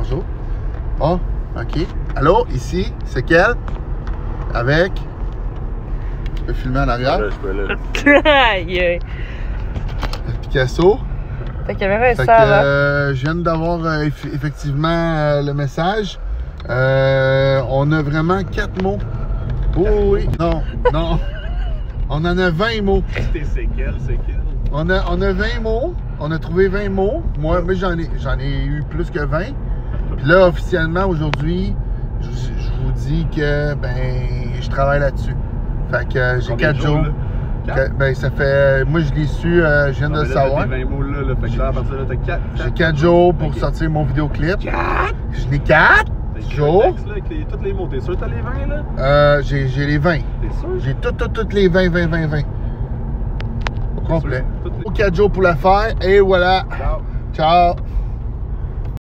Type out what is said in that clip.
bonjour. Bon, OK. Allô, ici, c'est quel? Avec... Tu peux filmer en arrière? Je peux là. Aïe. Picasso. Ta caméra est Fait sale, hein? que, je viens d'avoir effectivement le message. On a vraiment 4 mots. Oh, oui, non, non. On en a 20 mots. C'est quel? On a 20 mots. On a trouvé 20 mots. Moi j'en ai eu plus que 20. Puis là, officiellement, aujourd'hui, je vous dis que je travaille là-dessus. Fait que j'ai 4 jours. Ben, ça fait... Moi, je l'ai su, je viens de le savoir. J'ai 4 jours pour sortir mon vidéoclip. 4? Je n'ai 4 jours. Tous les mots, t'es sûr que t'as les 20 là? J'ai les 20. T'es sûr? J'ai toutes les 20. Au complet. 4 jours pour la faire et voilà. Ciao. Ciao.